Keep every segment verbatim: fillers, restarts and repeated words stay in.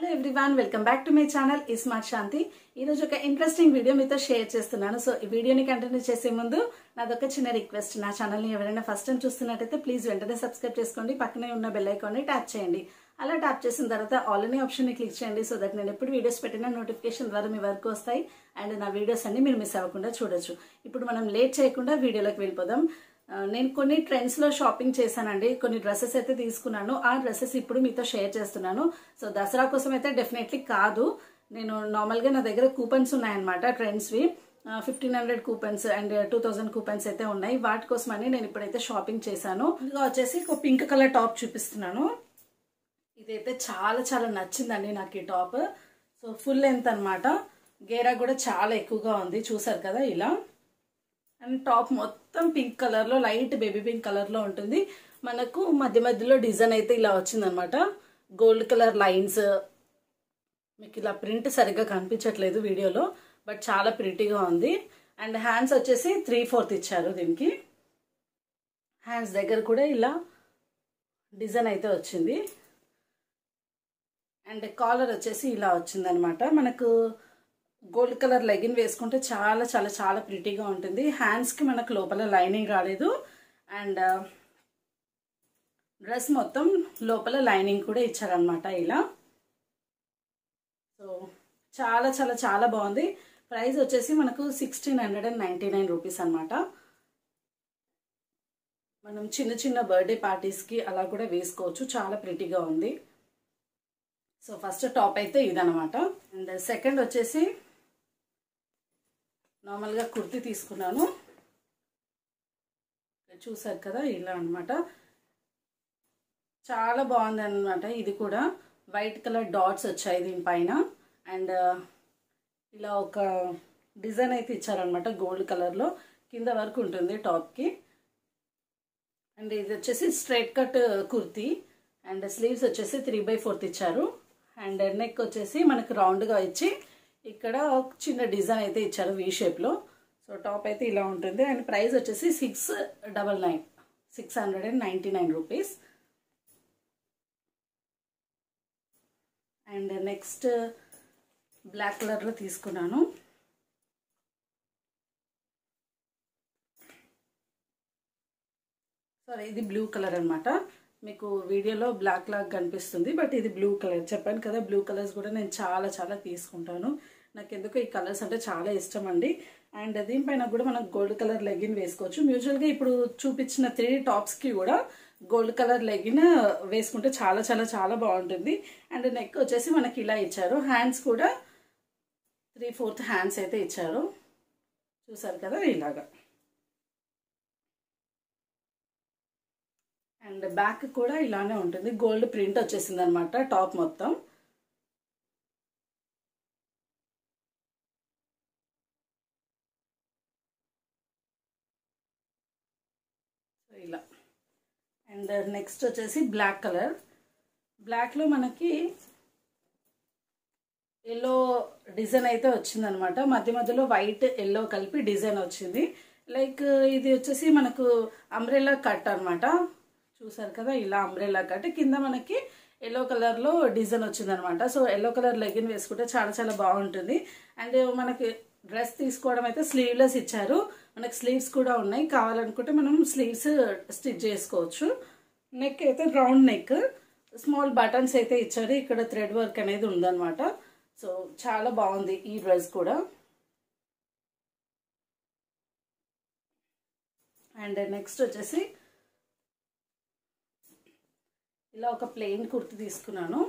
everyone, welcome back to my channel iSmart Shanthi. ఈ రోజు ఒక ఇంట్రెస్టింగ్ వీడియో మీతో షేర్ చేస్తున్నాను. సో ఈ వీడియోని కంటిన్యూ చేసే ముందు నాదొక చిన్న రిక్వెస్ట్. నా ఛానల్ ని ఎవరైనా ఫస్ట్ టైం చూస్తున్నట్టయితే ప్లీజ్ వెంటనే సబ్స్క్రైబ్ చేసుకోండి. పక్కనే ఉన్న బెల్ ఐకాన్ ని ట్యాప్ చేయండి. అలా ట్యాప్ చేసిన తర్వాత ఆల్ అనే ఆప్షన్ ని క్లిక్ చేయండి. సో దట్ నేను ఎప్పుడు వీడియోస్ పెట్టినా నోటిఫికేషన్ ద్వారా మీ వరకు వస్తాయి అండ్ నా వీడియోస్ అన్ని మీరు మిస్ అవ్వకుండా చూడొచ్చు. ఇప్పుడు మనం లేట్ చేయకుండా వీడియోలోకి వెళ్ళిపోదాం. నేను కొన్ని ట్రెండ్స్ లో షాపింగ్ చేశానండి. కొన్ని డ్రెస్సెస్ అయితే తీసుకున్నాను. ఆ డ్రెస్సెస్ ఇప్పుడు మీతో షేర్ చేస్తున్నాను. సో దసరా కోసం అయితే డెఫినెట్లీ కాదు. నేను నార్మల్ గా నా దగ్గర కూపన్స్ ఉన్నాయన్నమాట. Trends we fifteen hundred coupons and two thousand coupons అయితే ఉన్నాయి. వాటి కోసమని నేను ఇప్పుడైతే షాపింగ్ చేశాను. ఇంకా వచ్చేసి ఒక పింక్ కలర్ టాప్ చూపిస్తున్నాను. ఇదైతే చాలా చాలా నచ్చిందండి నాకు ఈ టాప్. సో ఫుల్ లెంత్ అనమాట. గేరా కూడా చాలా ఎక్కువగా ఉంది, చూసారు కదా ఇలా. అండ్ టాప్ మొత్తం పింక్ కలర్ లో, లైట్ బేబీ పింక్ కలర్ లో ఉంటుంది. మనకు మధ్య మధ్యలో డిజైన్ అయితే ఇలా వచ్చింది అనమాట. Gold colour lines. మీకు ఇలా ప్రింట్ సరిగ్గా కనిపించట్లేదు వీడియోలో, బట్ చాలా ప్రిటీగా ఉంది. అండ్ హ్యాండ్స్ వచ్చేసి త్రీ ఫోర్త్ ఇచ్చారు దీనికి. హ్యాండ్స్ దగ్గర కూడా ఇలా డిజైన్ అయితే వచ్చింది. అండ్ కాలర్ వచ్చేసి ఇలా వచ్చింది అనమాట. మనకు గోల్డ్ కలర్ లెగిన్ వేసుకుంటే చాలా చాలా చాలా ప్రిటీగా ఉంటుంది. హ్యాండ్స్కి మనకు లోపల లైనింగ్ రాలేదు. అండ్ డ్రెస్ మొత్తం లోపల లైనింగ్ కూడా ఇచ్చారనమాట ఇలా. సో చాలా చాలా చాలా బాగుంది. ప్రైస్ వచ్చేసి మనకు sixteen hundred and ninety nine rupees అనమాట. మనం చిన్న చిన్న బర్త్డే పార్టీస్కి అలా కూడా వేసుకోవచ్చు. చాలా ప్రిటీగా ఉంది. సో ఫస్ట్ టాప్ అయితే ఇదనమాట. అండ్ సెకండ్ వచ్చేసి నార్మల్గా కుర్తీ తీసుకున్నాను. చూసారు కదా ఇలా అనమాట. చాలా బాగుంది అనమాట. ఇది కూడా వైట్ కలర్ డాట్స్ వచ్చాయి దీనిపైన. అండ్ ఇలా ఒక డిజైన్ అయితే ఇచ్చారనమాట గోల్డ్ కలర్లో. కింద వరకు ఉంటుంది టాప్కి. అండ్ ఇది వచ్చేసి straight cut kurti. And sleeves వచ్చేసి త్రీ బై ఫోర్త్ ఇచ్చారు. అండ్ నెక్ వచ్చేసి మనకు రౌండ్గా ఇచ్చి ఇక్కడ ఒక చిన్న డిజైన్ అయితే ఇచ్చారు వీ షేప్లో. సో టాప్ అయితే ఇలా ఉంటుంది. అండ్ ప్రైస్ వచ్చేసి six double nine six hundred and ninety nine rupees. And next black కలర్లో తీసుకున్నాను. సారీ, ఇది బ్లూ కలర్ అనమాట. మీకు వీడియోలో బ్లాక్ లాగా కనిపిస్తుంది, బట్ ఇది బ్లూ కలర్. చెప్పాను కదా, బ్లూ కలర్స్ కూడా నేను చాలా చాలా తీసుకుంటాను. నాకు ఎందుకు ఈ కలర్స్ అంటే చాలా ఇష్టం అండి. అండ్ దీనిపైన కూడా మనం గోల్డ్ కలర్ లెగిన్ వేసుకోవచ్చు. మ్యూజువల్గా ఇప్పుడు చూపించిన త్రీ టాప్స్కి కూడా గోల్డ్ కలర్ లెగిన్ వేసుకుంటే చాలా చాలా చాలా బాగుంటుంది. అండ్ నెక్ వచ్చేసి మనకి ఇలా ఇచ్చారు. హ్యాండ్స్ కూడా త్రీ ఫోర్త్ హ్యాండ్స్ అయితే ఇచ్చారు. చూసారు కదా ఇలాగా. అండ్ బ్యాక్ కూడా ఇలానే ఉంటుంది. గోల్డ్ ప్రింట్ వచ్చేసింది అనమాట టాప్ మొత్తం. సో ఇలా. అండ్ నెక్స్ట్ వచ్చేసి బ్లాక్ కలర్. బ్లాక్లో మనకి ఎల్లో డిజైన్ అయితే వచ్చింది అనమాట. మధ్య మధ్యలో వైట్ ఎల్లో కలిపి డిజైన్ వచ్చింది. లైక్ ఇది వచ్చేసి మనకు అంబ్రెల్లా కట్ అనమాట. చూసారు కదా ఇలా అంబ్రెల్లా కట్. కింద మనకి ఎల్లో కలర్లో డిజైన్ వచ్చింది అనమాట. సో ఎల్లో కలర్ లెగిన్ వేసుకుంటే చాలా చాలా బాగుంటుంది. అండ్ మనకి డ్రెస్ తీసుకోవడం అయితే స్లీవ్లెస్ ఇచ్చారు. మనకి స్లీవ్స్ కూడా ఉన్నాయి. కావాలనుకుంటే మనం స్లీవ్స్ స్టిచ్ చేసుకోవచ్చు. నెక్ అయితే రౌండ్ నెక్. స్మాల్ బటన్స్ అయితే ఇచ్చారు. ఇక్కడ థ్రెడ్ వర్క్ అనేది ఉందన్నమాట. సో చాలా బాగుంది ఈ డ్రెస్ కూడా. అండ్ నెక్స్ట్ వచ్చేసి ఇలా ఒక ప్లెయిన్ కుర్తి తీసుకున్నాను.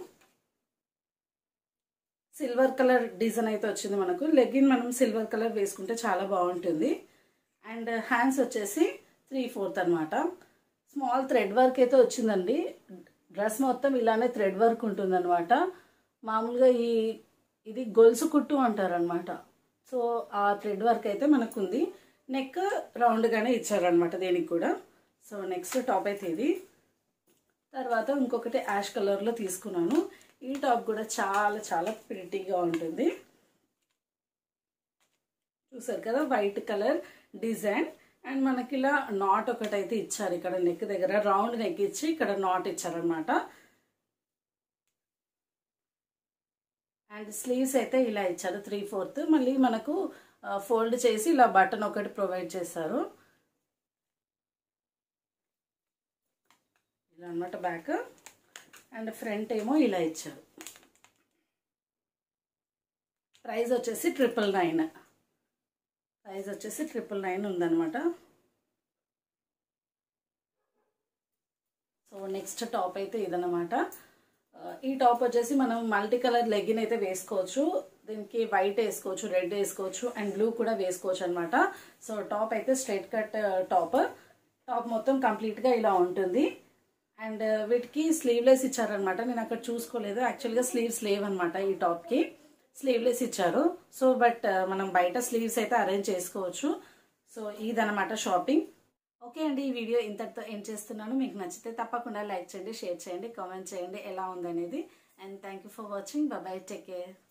సిల్వర్ కలర్ డిజైన్ అయితే వచ్చింది మనకు. లెగిన్ మనం సిల్వర్ కలర్ వేసుకుంటే చాలా బాగుంటుంది. అండ్ హ్యాండ్స్ వచ్చేసి త్రీ ఫోర్త్ అనమాట. స్మాల్ థ్రెడ్ వర్క్ అయితే వచ్చిందండి. డ్రెస్ మొత్తం ఇలానే థ్రెడ్ వర్క్ ఉంటుంది అనమాట. మామూలుగా ఈ ఇది గొలుసు కుట్టు అంటారు అనమాట. సో ఆ థ్రెడ్ వర్క్ అయితే మనకు ఉంది. నెక్ రౌండ్గానే ఇచ్చారనమాట దీనికి కూడా. సో నెక్స్ట్ టాప్ అయితే ఇది. తర్వాత ఇంకొకటి యాష్ కలర్లో తీసుకున్నాను. ఈ టాప్ కూడా చాలా చాలా ప్రిటీగా ఉంటుంది. చూసారు కదా వైట్ కలర్ డిజైన్. అండ్ మనకి ఇలా నాట్ ఒకటి అయితే ఇచ్చారు. ఇక్కడ నెక్ దగ్గర రౌండ్ నెక్ ఇచ్చి ఇక్కడ నాట్ ఇచ్చారనమాట. అండ్ స్లీవ్స్ అయితే ఇలా ఇచ్చారు త్రీ ఫోర్త్. మళ్ళీ మనకు ఫోల్డ్ చేసి ఇలా బటన్ ఒకటి ప్రొవైడ్ చేశారు. ఇలా అన్నమాట బ్యాక్. అండ్ ఫ్రంట్ ఏమో ఇలా ఇచ్చారు. ప్రైస్ వచ్చేసి ట్రిపుల్ నైన్ ప్రైస్ వచ్చేసి ట్రిపుల్ నైన్ ఉందన్నమాట. సో నెక్స్ట్ టాప్ అయితే ఇదన్నమాట. ఈ టాప్ వచ్చేసి మనం మల్టీ కలర్ లెగ్గిన్ అయితే వేసుకోవచ్చు. దీనికి వైట్ వేసుకోవచ్చు, రెడ్ వేసుకోవచ్చు అండ్ బ్లూ కూడా వేసుకోవచ్చు అనమాట. సో టాప్ అయితే స్ట్రైట్ కట్ టాప్. టాప్ మొత్తం కంప్లీట్గా ఇలా ఉంటుంది. అండ్ వీటికి స్లీవ్లెస్ ఇచ్చారనమాట. నేను అక్కడ చూసుకోలేదు, యాక్చువల్గా స్లీవ్స్ లేవన్నమాట ఈ టాప్కి. స్లీవ్లెస్ ఇచ్చారు. సో బట్ మనం బయట స్లీవ్స్ అయితే అరేంజ్ చేసుకోవచ్చు. సో ఇదన్నమాట షాపింగ్. ఓకే అండి, ఈ వీడియో ఇంతటితో ఎండ్ చేస్తున్నాను. మీకు నచ్చితే తప్పకుండా లైక్ చేయండి, షేర్ చేయండి, కామెంట్ చేయండి ఎలా ఉందనేది. And thank you for watching. Bye, take care.